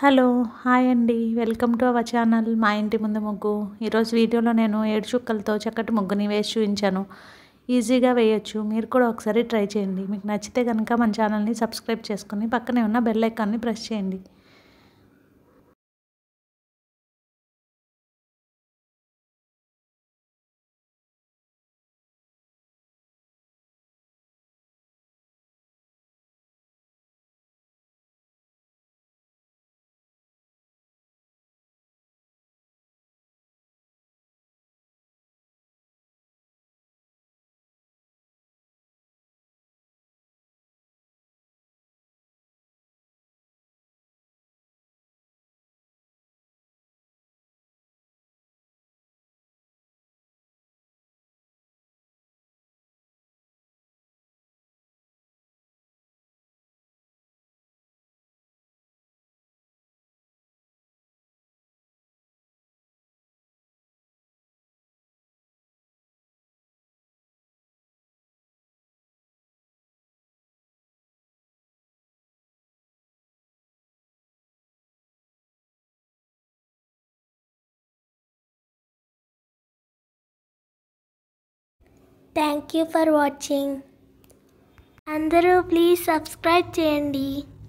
Hello hi అండి, welcome to our channel మా ఇంటి ముందు ముగ్గు. ఈరోజు వీడియోలో నేను 7 చుక్కలతో చక్కటి ముగ్గుని వేసి చూపించాను. ఈజీగా వేయొచ్చు, మీరు కూడా ఒకసారి ట్రై చేయండి. మీకు నచ్చితే కనుక మన ఛానల్ని సబ్స్క్రైబ్ చేసుకుని పక్కనే ఉన్న బెల్ ఐకాన్ని ప్రెస్ చేయండి. Thank you for watching. అందరూ ప్లీజ్ సబ్స్క్రైబ్ చేయండి.